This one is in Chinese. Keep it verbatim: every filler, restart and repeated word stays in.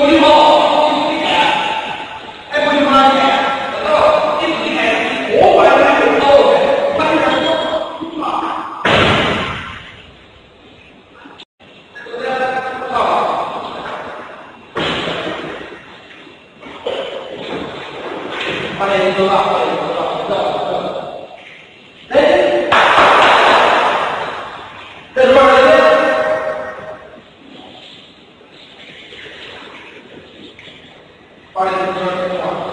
去跑，你不离开，哎，不去跑你，哦，你不离开，我管你还有刀的，我还想说，啊，对不对？好，把眼睛睁大，把眼睛睁大，知道吗？哎，在这边来。 把这个车停好。